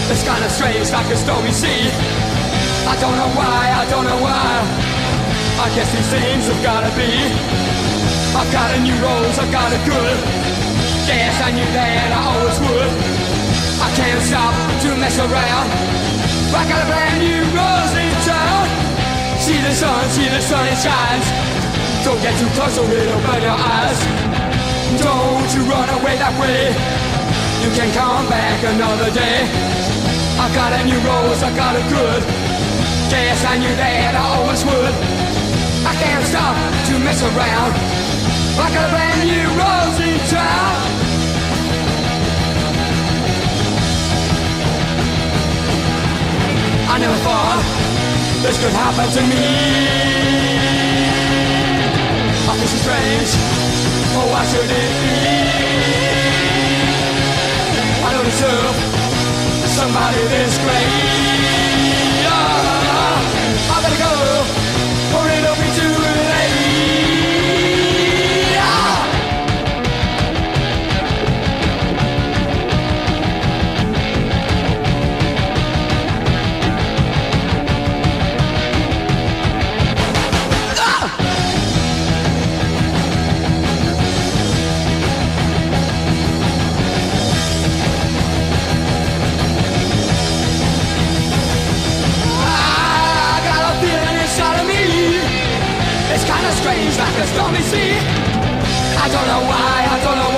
It's kinda strange, like a stormy sea. I don't know why, I don't know why. I guess these things have gotta be. I've got a new rose, I've got a good. Yes, I knew that I always would. I can't stop to mess around. I got a brand new rose in town. See the sun, it shines. Don't get too close or it'll burn your eyes. Don't you run away that way. You can come back another day. I got a new rose, I got a good. Yes, I knew that I always would. I can't stop to mess around. I got a brand new rose in town. I never thought this could happen to me. I feel so strange. Oh, why should it be? I don't deserve somebody this great. I better go, or it'll be too late. Strange like a stormy sea. I don't know why, I don't know